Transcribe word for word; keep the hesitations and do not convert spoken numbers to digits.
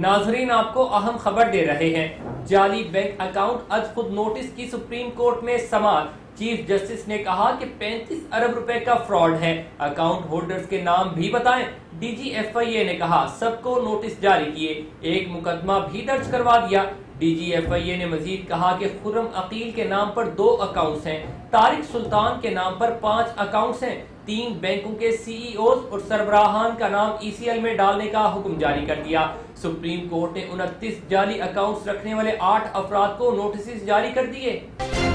नाजरीन, आपको अहम खबर दे रहे हैं। जाली बैंक अकाउंट आज खुद नोटिस की सुप्रीम कोर्ट में समाअत। चीफ जस्टिस ने कहा कि पैंतीस अरब रुपए का फ्रॉड है, अकाउंट होल्डर्स के नाम भी बताएं। डीजी एफआईए ने कहा सबको नोटिस जारी किए, एक मुकदमा भी दर्ज करवा दिया। डीजी एफआईए ने मजीद कहा कि खुर्रम अकील के नाम पर दो अकाउंट्स हैं, तारिक सुल्तान के नाम पर पांच अकाउंट्स हैं, तीन बैंकों के सीईओज और सरबराहान का नाम ईसीएल में डालने का हुक्म जारी कर दिया। सुप्रीम कोर्ट ने उनतीस जाली अकाउंट्स रखने वाले आठ अफराद को नोटिस जारी कर दिए।